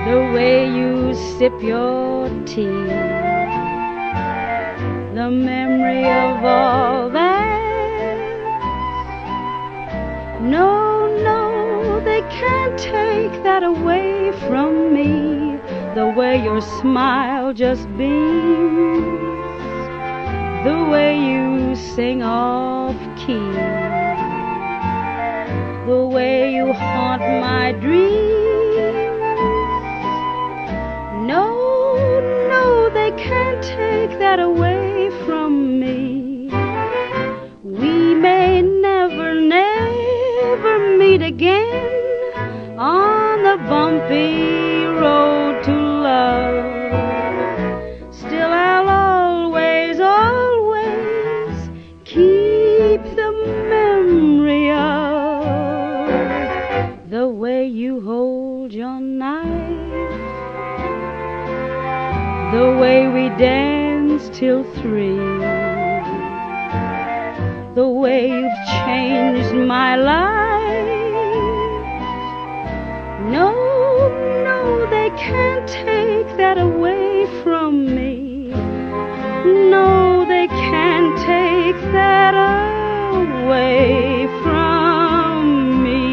the way you sip your tea, the memory of all that. No, no, they can't take that away from me, the way your smile just beams, the way you sing off key, the way you haunt my dreams. No, no, they can't take that away from me. We may never, never meet again on the bumpy road to love. Still I'll always, always keep the memory of the way you hold your knife, the way we danced till 3, the way you've changed my life. No, no, they can't take that away from me. No, they can't take that away from me.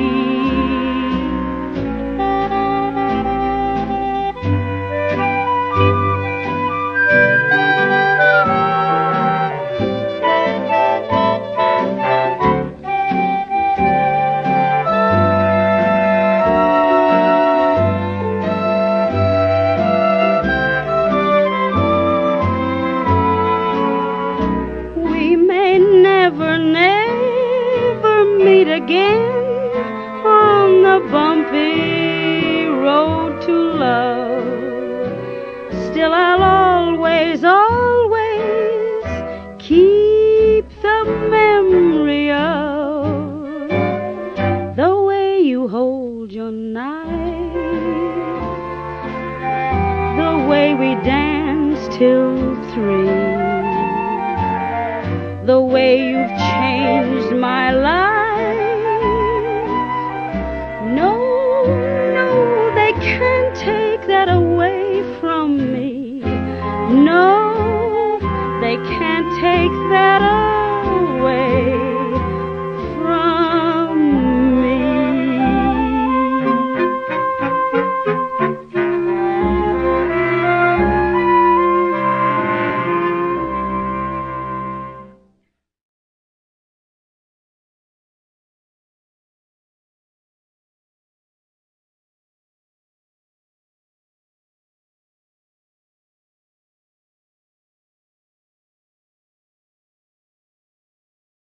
Again on the bumpy road to love. Still I'll always